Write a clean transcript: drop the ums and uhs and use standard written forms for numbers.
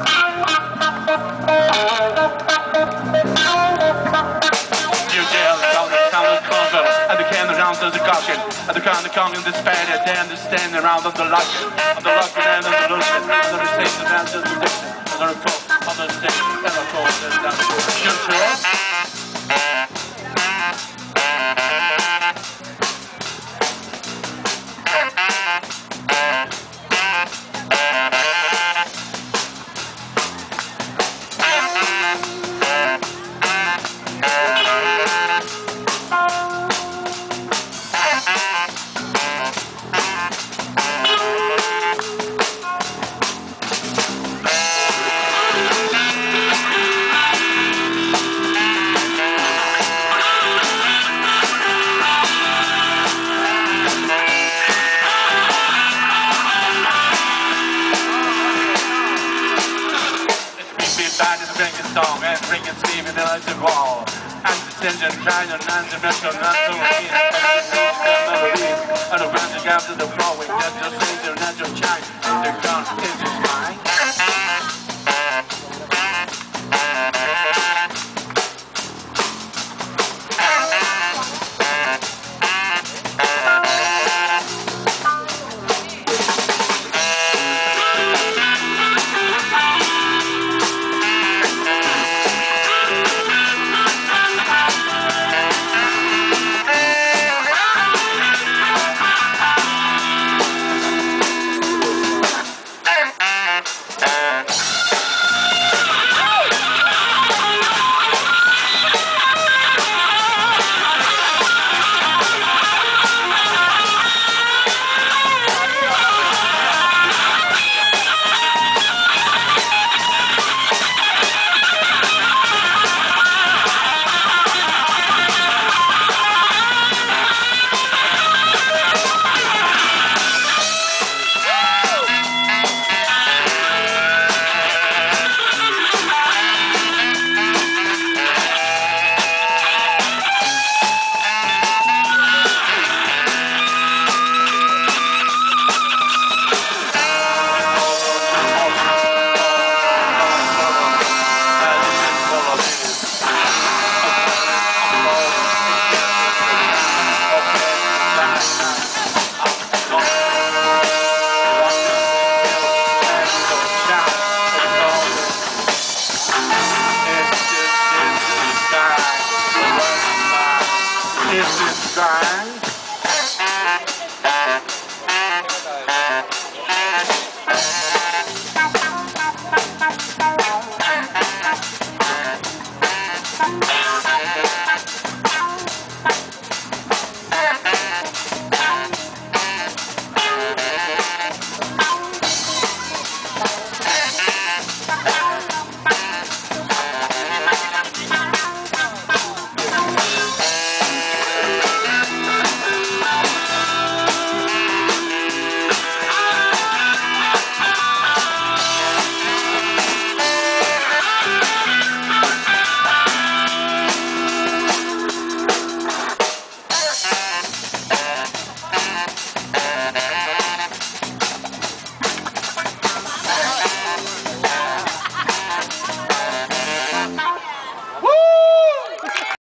And the kind of calm and despair that they understand around on the luck and the illusion, and the mistakes and the addiction, and the report, on the stage, and the cause, and that's the future. Song and bring it steam in the lights of wall. And the tension, kind of non-dimensional, not so mean. And the random after the flowing, that's your stranger, not your child. And they're gone,